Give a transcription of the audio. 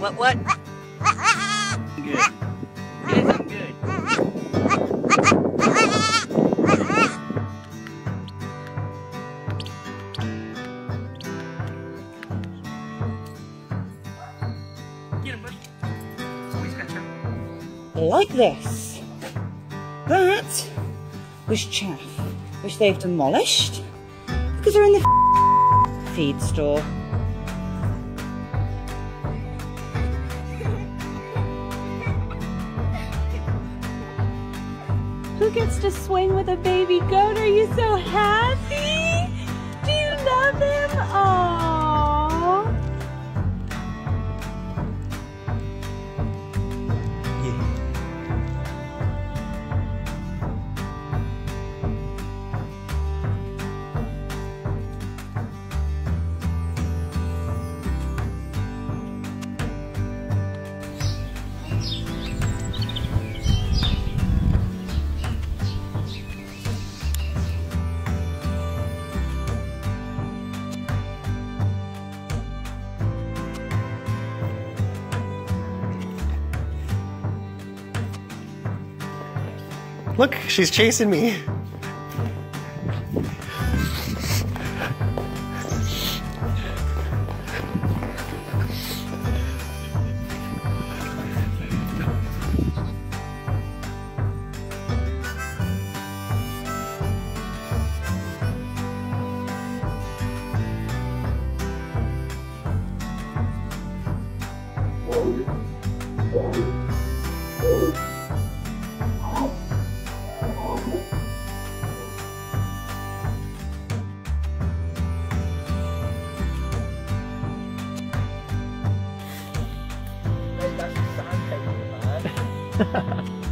What? Good. Yes, I'm good. Get him, buddy. Always got him. Like this. That was chaff, which they've demolished because they're in the feed store. Who gets to swing with a baby goat? Are you so happy? Do you love him? Aww. Look, she's chasing me. That's a sandpaper, man.